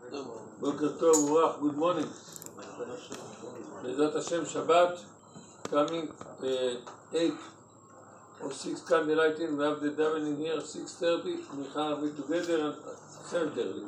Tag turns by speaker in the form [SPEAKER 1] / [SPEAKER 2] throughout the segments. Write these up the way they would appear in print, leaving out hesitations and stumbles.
[SPEAKER 1] Boker Tov, Urach, good morning. Bezrat Hashem, Shabbat, coming 8 or 6 candlelighting. We have the davening here 6:30. Michal will be together at 7:30.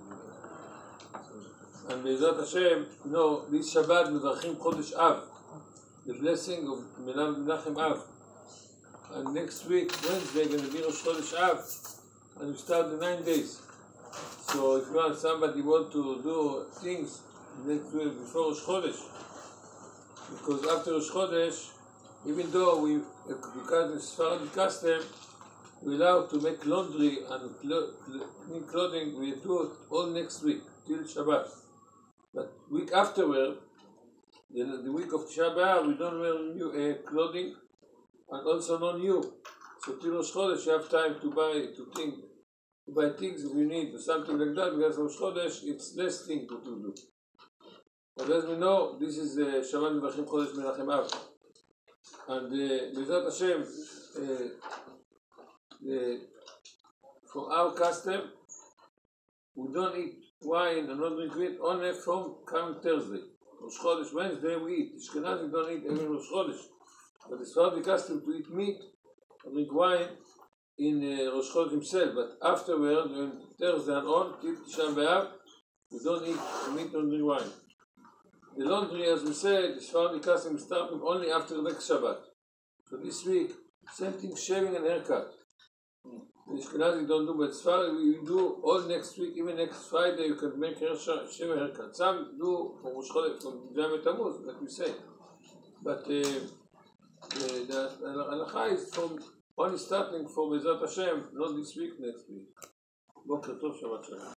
[SPEAKER 1] And Bezrat Hashem, this Shabbat Mevarchim Chodesh Av, the blessing of Menachem Av. And next week, Wednesday, going to be Rosh Chodesh Av, and we start the 9 days. So if somebody want to do things next week before Rosh Chodesh, because after Rosh Chodesh, even though because it's Sephardi custom, we allow to make laundry and clean clothing, we do it all next week till Shabbat. But week afterward, the week of Tisha B'Av, we don't wear new clothing and also no new. So till Rosh Chodesh, you have time to buy things if you need or something like that, because Rosh Chodesh it's less thing to do. But as we know, this is Shabbat Mevarchim Chodesh Menachem Av. And Bezrat Hashem, for our custom, we don't eat wine and not drink meat only from coming Thursday. Rosh Chodesh, Wednesday we eat. Ashkenazi don't eat even Rosh Chodesh. But it's not the custom to eat meat and drink wine in Rosh Chodesh himself. But afterward, when Thursday and on, till Tisha B'Av, we don't eat meat and drink wine. The laundry, as we said, is found the custom starting only after the next Shabbat. So this week, same thing, shaving and haircut. The Ashkenazi don't do, but as far as we do all next week, even next Friday, you can make shave and haircut. Some do from Rosh Chodesh, from Yom Tammuz, like we say. But the halacha is from only starting from Bezrat Hashem, not this week, next week. Boker Tov, Shabbat Shalom.